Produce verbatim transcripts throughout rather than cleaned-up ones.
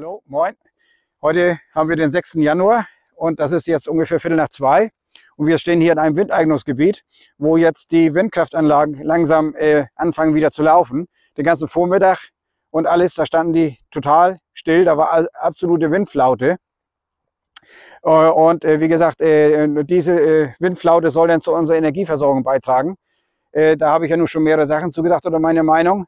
Hallo, moin. Heute haben wir den sechsten Januar und das ist jetzt ungefähr Viertel nach zwei. Und wir stehen hier in einem Windeignungsgebiet, wo jetzt die Windkraftanlagen langsam äh, anfangen wieder zu laufen. Den ganzen Vormittag und alles, da standen die total still, da war absolute Windflaute. Äh, und äh, wie gesagt, äh, diese äh, Windflaute soll dann zu unserer Energieversorgung beitragen. Äh, da habe ich ja nun schon mehrere Sachen zugesagt oder meine Meinung.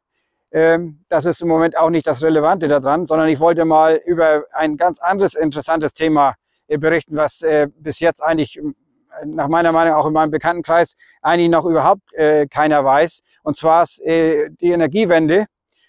Das ist im Moment auch nicht das Relevante daran, sondern ich wollte mal über ein ganz anderes interessantes Thema berichten, was bis jetzt eigentlich nach meiner Meinung auch in meinem Bekanntenkreis eigentlich noch überhaupt keiner weiß. Und zwar ist die Energiewende,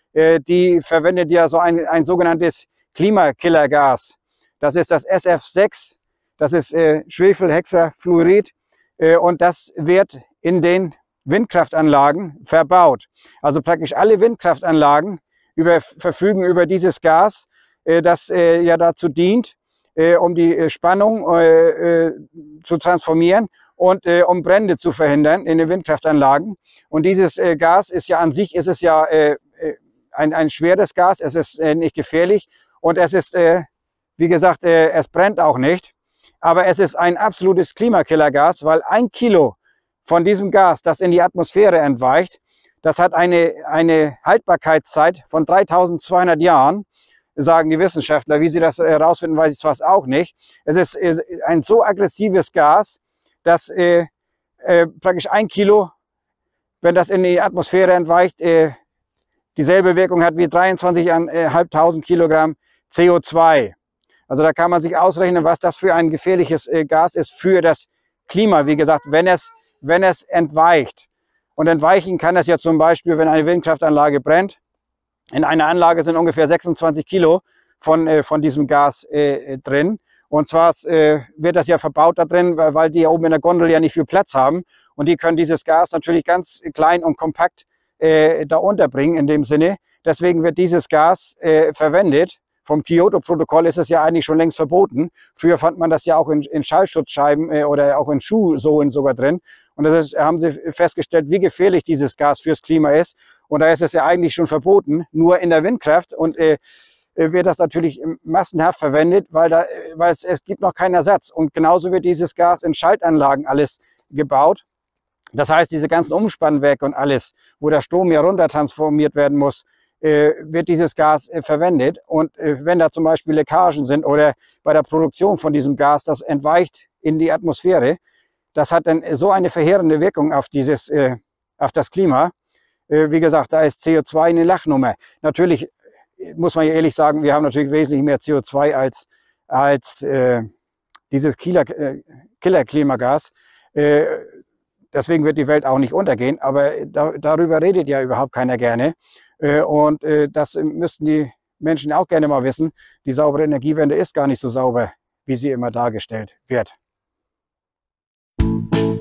die verwendet ja so ein, ein sogenanntes Klimakillergas. Das ist das S F sechs, das ist Schwefelhexafluorid und das wird in den Windkraftanlagen verbaut. Also praktisch alle Windkraftanlagen über, verfügen über dieses Gas, äh, das äh, ja dazu dient, äh, um die äh, Spannung äh, äh, zu transformieren und äh, um Brände zu verhindern in den Windkraftanlagen. Und dieses äh, Gas ist ja an sich, ist es ja äh, ein, ein schweres Gas, es ist äh, nicht gefährlich und es ist, äh, wie gesagt, äh, es brennt auch nicht. Aber es ist ein absolutes Klimakillergas, weil ein Kilo von diesem Gas, das in die Atmosphäre entweicht, das hat eine, eine Haltbarkeitszeit von dreitausendzweihundert Jahren, sagen die Wissenschaftler. Wie sie das herausfinden, weiß ich zwar auch nicht. Es ist ein so aggressives Gas, dass äh, äh, praktisch ein Kilo, wenn das in die Atmosphäre entweicht, äh, dieselbe Wirkung hat wie dreiundzwanzigtausendfünfhundert Kilogramm C O zwei. Also da kann man sich ausrechnen, was das für ein gefährliches äh, Gas ist für das Klima. Wie gesagt, wenn es wenn es entweicht. Und entweichen kann es ja zum Beispiel, wenn eine Windkraftanlage brennt. In einer Anlage sind ungefähr sechsundzwanzig Kilo von, äh, von diesem Gas äh, drin. Und zwar äh, wird das ja verbaut da drin, weil, weil die ja oben in der Gondel ja nicht viel Platz haben. Und die können dieses Gas natürlich ganz klein und kompakt äh, da unterbringen in dem Sinne. Deswegen wird dieses Gas äh, verwendet. Vom Kyoto-Protokoll ist es ja eigentlich schon längst verboten. Früher fand man das ja auch in, in Schallschutzscheiben äh, oder auch in Schuhsohlen sogar drin. Und das ist, haben sie festgestellt, wie gefährlich dieses Gas fürs Klima ist. Und da ist es ja eigentlich schon verboten, nur in der Windkraft. Und äh, wird das natürlich massenhaft verwendet, weil, da, weil es, es gibt noch keinen Ersatz. Und genauso wird dieses Gas in Schaltanlagen alles gebaut. Das heißt, diese ganzen Umspannwerke und alles, wo der Strom ja runter transformiert werden muss, äh, wird dieses Gas äh, verwendet. Und äh, wenn da zum Beispiel Leckagen sind oder bei der Produktion von diesem Gas, das entweicht in die Atmosphäre, das hat dann so eine verheerende Wirkung auf, dieses, äh, auf das Klima. Äh, wie gesagt, da ist C O zwei eine Lachnummer. Natürlich muss man ja ehrlich sagen, wir haben natürlich wesentlich mehr C O zwei als, als äh, dieses Killer, äh, Killer-Klimagas. Äh, deswegen wird die Welt auch nicht untergehen, aber da, darüber redet ja überhaupt keiner gerne. Äh, und äh, das müssten die Menschen auch gerne mal wissen. Die saubere Energiewende ist gar nicht so sauber, wie sie immer dargestellt wird. Thank you.